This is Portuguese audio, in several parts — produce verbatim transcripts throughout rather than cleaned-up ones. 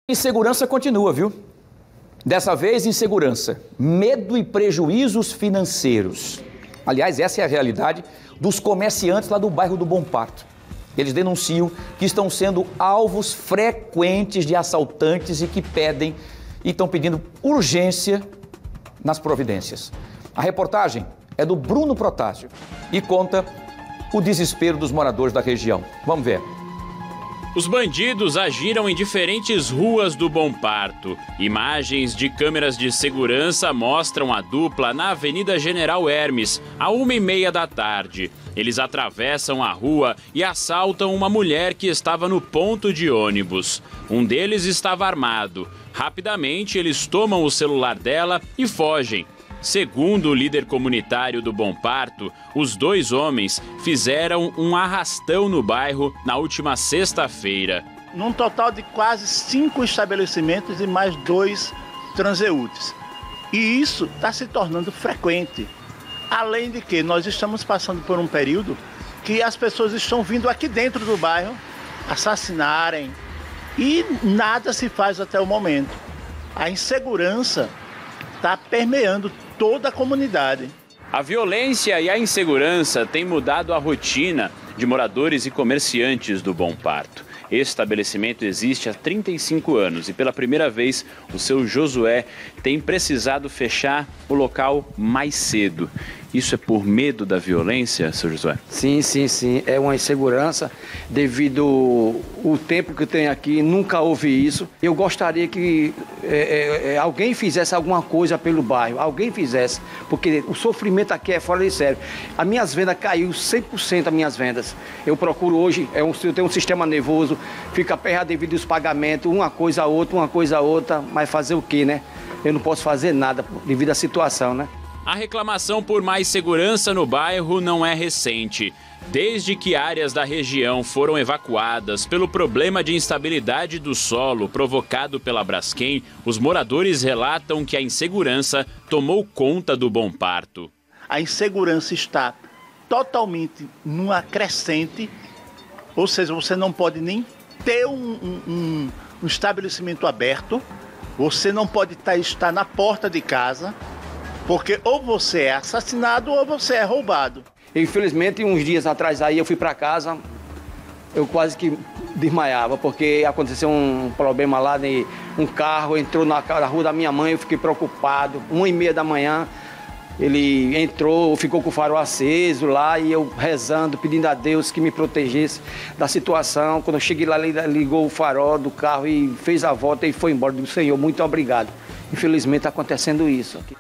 Insegurança continua, viu? Dessa vez, insegurança, medo e prejuízos financeiros. Aliás, essa é a realidade dos comerciantes lá do bairro do Bom Parto. Eles denunciam que estão sendo alvos frequentes de assaltantes e que pedem e estão pedindo urgência nas providências. A reportagem é do Bruno Protásio e conta o desespero dos moradores da região. Vamos ver. Os bandidos agiram em diferentes ruas do Bom Parto. Imagens de câmeras de segurança mostram a dupla na Avenida General Hermes, à uma e meia da tarde. Eles atravessam a rua e assaltam uma mulher que estava no ponto de ônibus. Um deles estava armado. Rapidamente, eles tomam o celular dela e fogem. Segundo o líder comunitário do Bom Parto, os dois homens fizeram um arrastão no bairro na última sexta-feira. Num total de quase cinco estabelecimentos e mais dois transeúntes. E isso está se tornando frequente. Além de que nós estamos passando por um período que as pessoas estão vindo aqui dentro do bairro assassinarem e nada se faz até o momento. A insegurança está permeando toda a comunidade. A violência e a insegurança têm mudado a rotina de moradores e comerciantes do Bom Parto. Esse estabelecimento existe há trinta e cinco anos e pela primeira vez o seu Josué tem precisado fechar o local mais cedo. Isso é por medo da violência, seu Josué? Sim, sim, sim. É uma insegurança devido ao tempo que eu tenho aqui, nunca houve isso. Eu gostaria que é, é, alguém fizesse alguma coisa pelo bairro, alguém fizesse, porque o sofrimento aqui é fora de sério. As minhas vendas caiu cem por cento as minhas vendas. Eu procuro hoje, é um, eu tenho um sistema nervoso, fica aperreado devido aos pagamentos, uma coisa a outra, uma coisa a outra, mas fazer o quê, né? Eu não posso fazer nada devido à situação, né? A reclamação por mais segurança no bairro não é recente. Desde que áreas da região foram evacuadas pelo problema de instabilidade do solo provocado pela Braskem, os moradores relatam que a insegurança tomou conta do Bom Parto. A insegurança está totalmente numa crescente, ou seja, você não pode nem ter um, um, um, um estabelecimento aberto, você não pode tá, estar na porta de casa, porque ou você é assassinado ou você é roubado. Infelizmente, uns dias atrás aí eu fui para casa, eu quase que desmaiava, porque aconteceu um problema lá, de um carro entrou na, na rua da minha mãe, eu fiquei preocupado. Uma e meia da manhã, ele entrou, ficou com o farol aceso lá e eu rezando, pedindo a Deus que me protegesse da situação. Quando eu cheguei lá, ele ligou o farol do carro e fez a volta e foi embora. Eu digo, Senhor, muito obrigado. Infelizmente, está acontecendo isso aqui.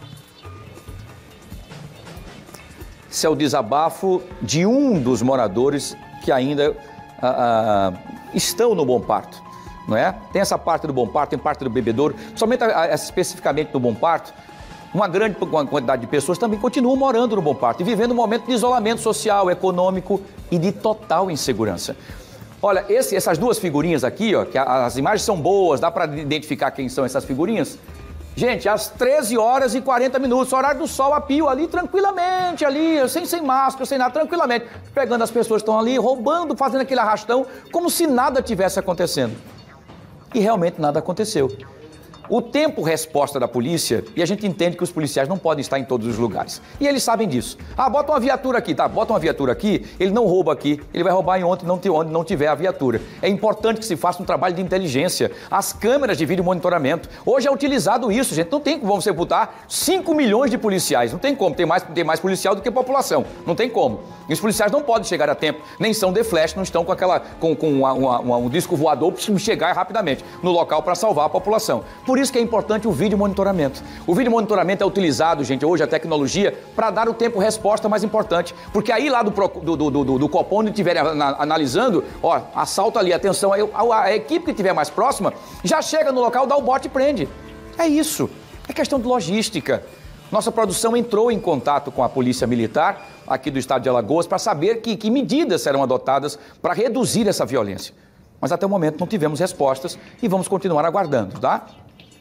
Esse é o desabafo de um dos moradores que ainda ah, ah, estão no Bom Parto, não é? Tem essa parte do Bom Parto, tem parte do bebedouro, somente a, a, especificamente no Bom Parto, uma grande quantidade de pessoas também continuam morando no Bom Parto e vivendo um momento de isolamento social, econômico e de total insegurança. Olha, esse, essas duas figurinhas aqui, ó, que as imagens são boas, dá para identificar quem são essas figurinhas? Gente, às treze horas e quarenta minutos, horário do sol a pio ali, tranquilamente ali, sem, sem máscara, sem nada, tranquilamente. Pegando as pessoas que estão ali, roubando, fazendo aquele arrastão, como se nada tivesse acontecendo. E realmente nada aconteceu. O tempo resposta da polícia, e a gente entende que os policiais não podem estar em todos os lugares. E eles sabem disso. Ah, bota uma viatura aqui, tá? Bota uma viatura aqui, ele não rouba aqui, ele vai roubar em onde não, onde não tiver a viatura. É importante que se faça um trabalho de inteligência. As câmeras de vídeo monitoramento. Hoje é utilizado isso, gente. Não tem como você botar cinco milhões de policiais. Não tem como. Tem mais, tem mais policial do que população. Não tem como. E os policiais não podem chegar a tempo. Nem são de flash, não estão com, aquela, com, com uma, uma, um disco voador para chegar rapidamente no local para salvar a população. Por isso que é importante o vídeo monitoramento. O vídeo monitoramento é utilizado, gente, hoje a tecnologia, para dar o tempo resposta mais importante. Porque aí lá do, do, do, do, do Copom, onde estiverem analisando, ó, assalto ali, atenção, a, a equipe que estiver mais próxima já chega no local, dá o bote e prende. É isso. É questão de logística. Nossa produção entrou em contato com a Polícia Militar aqui do estado de Alagoas para saber que, que medidas serão adotadas para reduzir essa violência. Mas até o momento não tivemos respostas e vamos continuar aguardando, tá?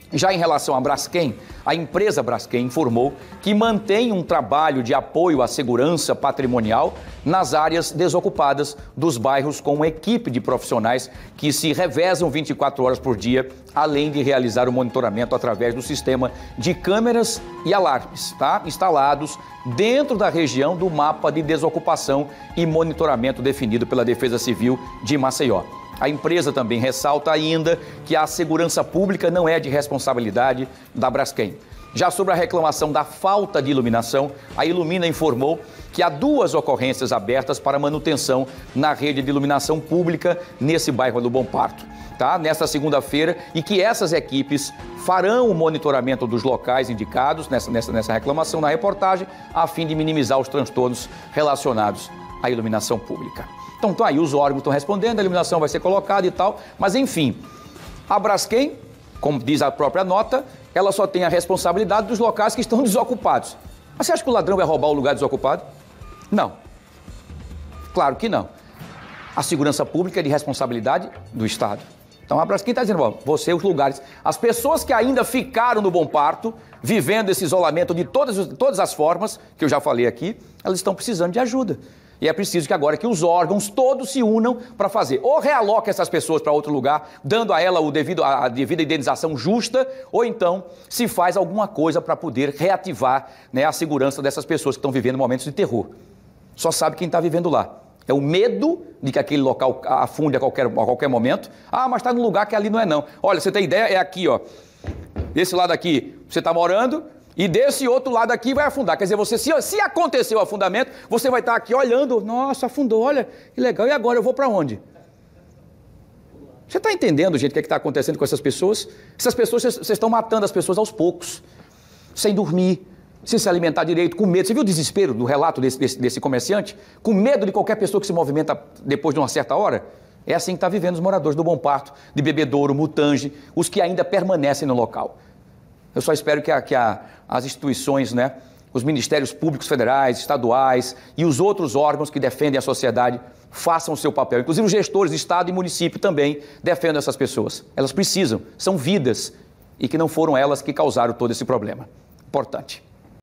Já em relação à Braskem, a empresa Braskem informou que mantém um trabalho de apoio à segurança patrimonial nas áreas desocupadas dos bairros com uma equipe de profissionais que se revezam vinte e quatro horas por dia, além de realizar o monitoramento através do sistema de câmeras e alarmes, tá? Instalados dentro da região do mapa de desocupação e monitoramento definido pela Defesa Civil de Maceió. A empresa também ressalta ainda que a segurança pública não é de responsabilidade da Braskem. Já sobre a reclamação da falta de iluminação, a Ilumina informou que há duas ocorrências abertas para manutenção na rede de iluminação pública nesse bairro do Bom Parto, tá? Nesta segunda-feira, e que essas equipes farão o monitoramento dos locais indicados nessa, nessa, nessa reclamação na reportagem, a fim de minimizar os transtornos relacionados à iluminação pública. Então, tá aí, os órgãos estão respondendo, a iluminação vai ser colocada e tal, mas enfim, a Braskem, como diz a própria nota, ela só tem a responsabilidade dos locais que estão desocupados. Mas você acha que o ladrão vai roubar o lugar desocupado? Não. Claro que não. A segurança pública é de responsabilidade do Estado. Então a Braskem está dizendo, ó, você, os lugares, as pessoas que ainda ficaram no Bom Parto, vivendo esse isolamento de todas, todas as formas, que eu já falei aqui, elas estão precisando de ajuda. E é preciso que agora que os órgãos todos se unam para fazer. Ou realoca essas pessoas para outro lugar, dando a ela o devido, a devida indenização justa, ou então se faz alguma coisa para poder reativar, né, a segurança dessas pessoas que estão vivendo momentos de terror. Só sabe quem está vivendo lá. É o medo de que aquele local afunde a qualquer, a qualquer momento. Ah, mas está num lugar que ali não é não. Olha, você tem ideia? É aqui, ó. Esse lado aqui, você está morando... E desse outro lado aqui vai afundar. Quer dizer, você, se, se acontecer o afundamento, você vai estar aqui olhando. Nossa, afundou, olha, que legal. E agora eu vou para onde? Você está entendendo, gente, o que é está acontecendo com essas pessoas? Essas pessoas, vocês estão matando as pessoas aos poucos. Sem dormir, sem se alimentar direito, com medo. Você viu o desespero do relato desse, desse, desse comerciante? Com medo de qualquer pessoa que se movimenta depois de uma certa hora? É assim que está vivendo os moradores do Bom Parto, de Bebedouro, Mutange, os que ainda permanecem no local. Eu só espero que, a, que a, as instituições, né, os ministérios públicos federais, estaduais e os outros órgãos que defendem a sociedade façam o seu papel. Inclusive os gestores de Estado e município também defendam essas pessoas. Elas precisam, são vidas e que não foram elas que causaram todo esse problema. Importante.